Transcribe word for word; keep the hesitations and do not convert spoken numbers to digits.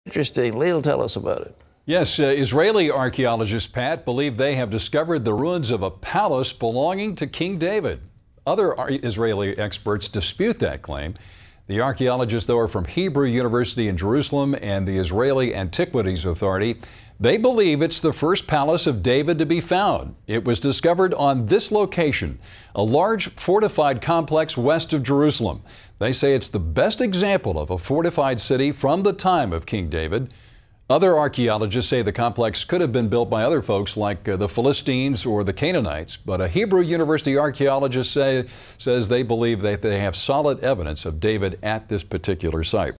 Interesting. Lee will tell us about it. Yes, uh, Israeli archaeologists, Pat, believe they have discovered the ruins of a palace belonging to King David. Other Israeli experts dispute that claim. The archaeologists, though, are from Hebrew University in Jerusalem and the Israeli Antiquities Authority. They believe it's the first palace of David to be found. It was discovered on this location, a large fortified complex west of Jerusalem. They say it's the best example of a fortified city from the time of King David. Other archaeologists say the complex could have been built by other folks like uh, the Philistines or the Canaanites, but a Hebrew University archaeologist say, says they believe that they have solid evidence of David at this particular site.